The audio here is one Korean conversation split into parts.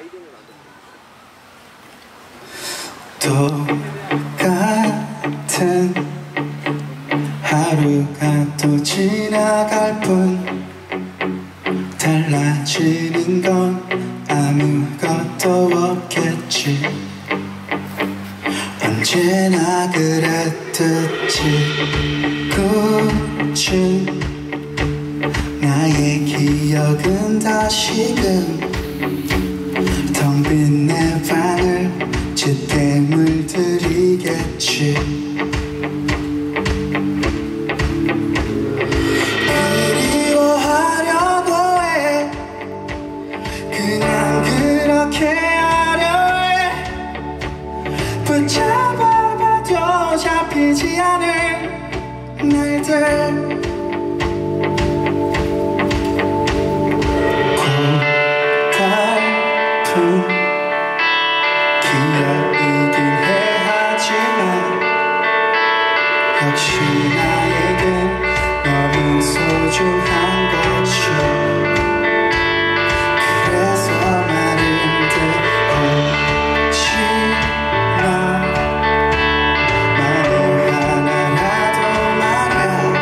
똑같은 하루가 또 지나갈 뿐 달라지는 건 아무것도 없겠지. 언제나 그랬듯이 굳은 나의 기억은 다시금 텅 빈 내 방을 짙게 물들이겠지. 그리워하려고 해. 그냥 그렇게 하려 해. 붙잡아봐도 잡히지 않을 날들. 기억이긴 해 하지만 역시 나에겐 너무 소중한 것이. 그래서 말인데 혹시나 말을 하나라도 말야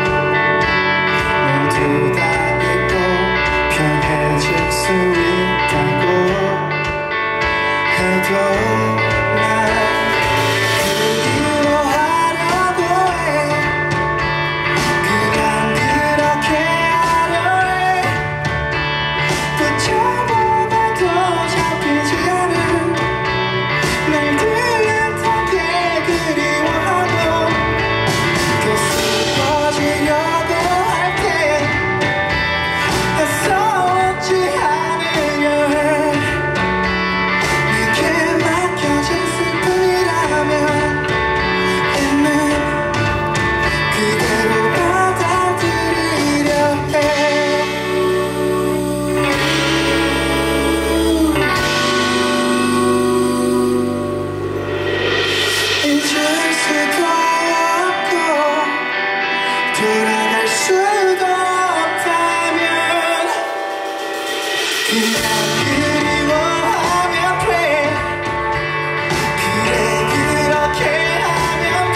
모두 다 잊고 편해질 수 있다고 해도 날 그리워하려고 해. 그냥 그렇게 하려 해. 붙잡아봐도 잡히지 않은 날들을 থাকে 그리워하고 또 슬퍼지려고 할 때 애써 웃지 않으려 해. 돌아갈 수도 없다면 그냥 그리워하면 돼. 그래 그렇게 하면 돼.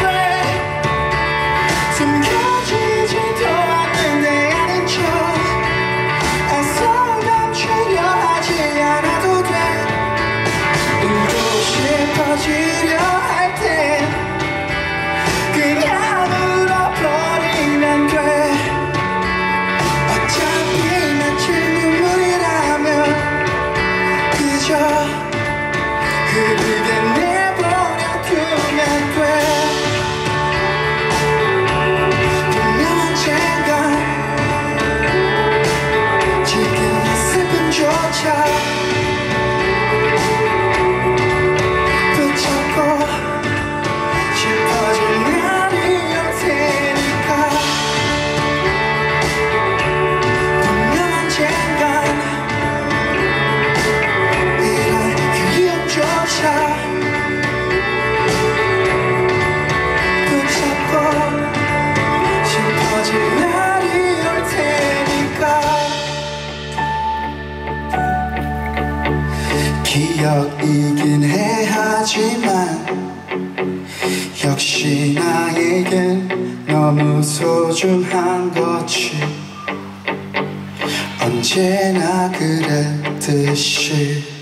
숨겨지지도 않는데 아닌 척 애써 감추려 하지 않아도 돼. 울고 싶어지려 할 때 그냥 울어버리면 돼. 어차피 맺힐 눈물이라면 그저 흐르게 내버려두면 돼. 분명 언젠가 지금 이 슬픔조차 붙잡고 싶어질 날이 올 테니까. 분명 언젠간 이런 기억조차 붙잡고 싶어질 날이 올 테니까. 기억이긴 해 하지만 역시 나에겐 너무 소중한 것이. 언제나 그랬듯이